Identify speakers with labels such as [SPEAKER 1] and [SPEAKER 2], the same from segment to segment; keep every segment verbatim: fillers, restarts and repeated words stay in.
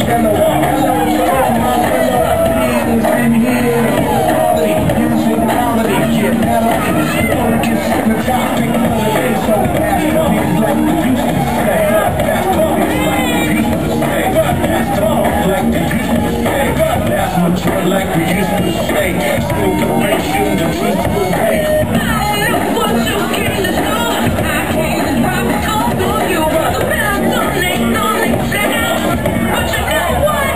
[SPEAKER 1] cello. Hello, my fellow beings in here. Quality, music quality, yeah, melody. The focus on the topic of the day, so fast the beats like the used to say. Fast the beats like the used to say. Fast the beats like the used to say. That's mature like we used to say. Still correction, the truth will pay.
[SPEAKER 2] What you came to do, I came to rock all for you. The pound don't make no make sense. But you know what?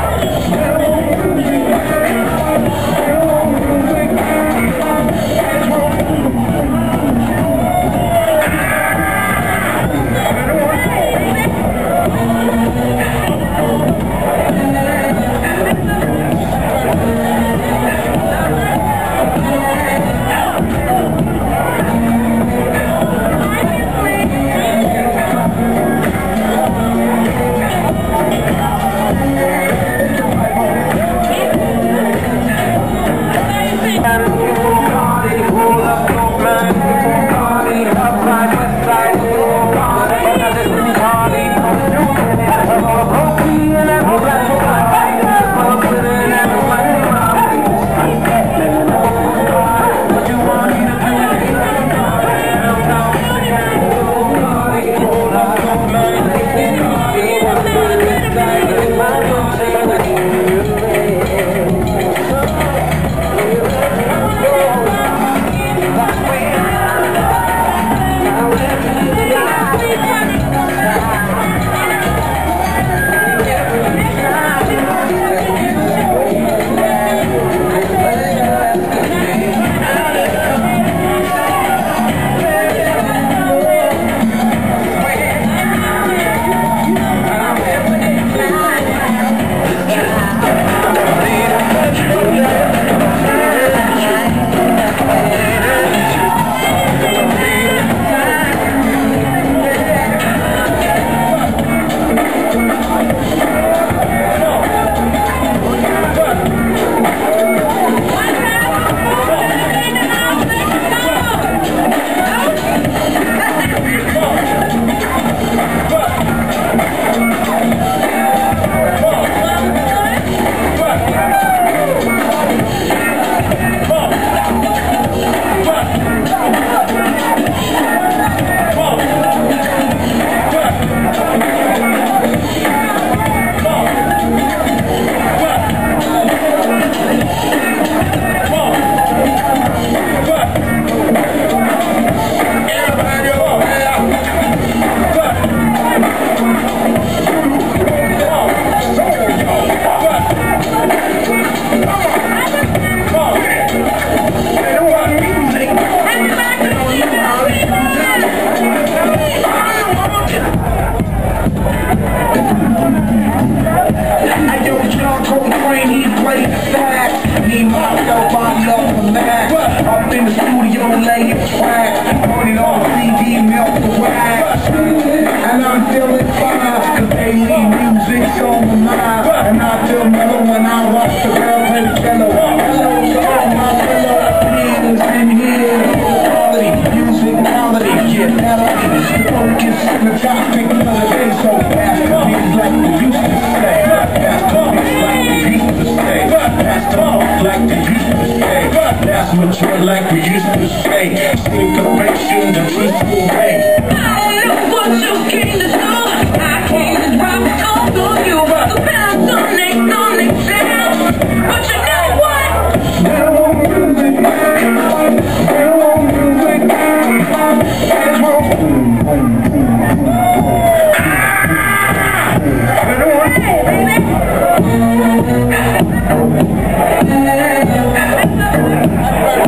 [SPEAKER 1] Up in the studio, lay it track, pointing on C D, melt the wax. And I'm feeling fine, cause A E music's on my mind. And I feel mellow when I rock the girl with the cello. Hello, all my fellow beings in here. Quality, music quality, yeah, melody. The focus on the topic of the day, so fast the beats like we used to say. Fast the beats like we used to say. Fast the beats like they used to say. That's mature like we used to say. Still correction, the truth will pay.
[SPEAKER 2] I know what you came to do. I came to rock all for you. The pound don't make no make sense. But you know what?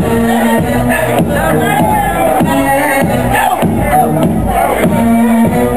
[SPEAKER 1] Hey,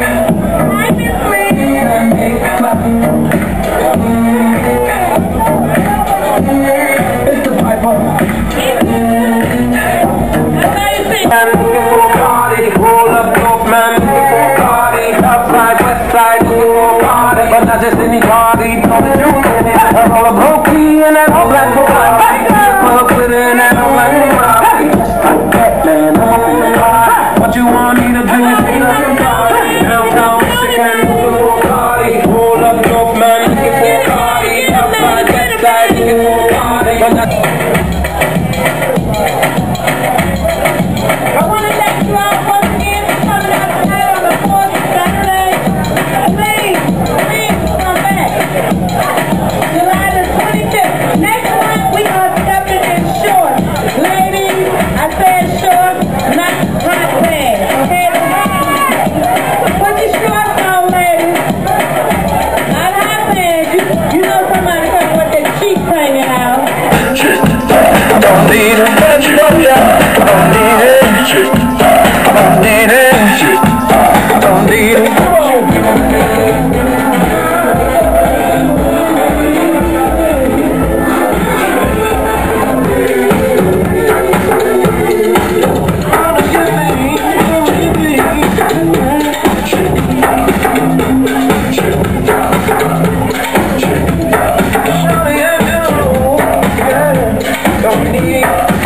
[SPEAKER 1] yeah.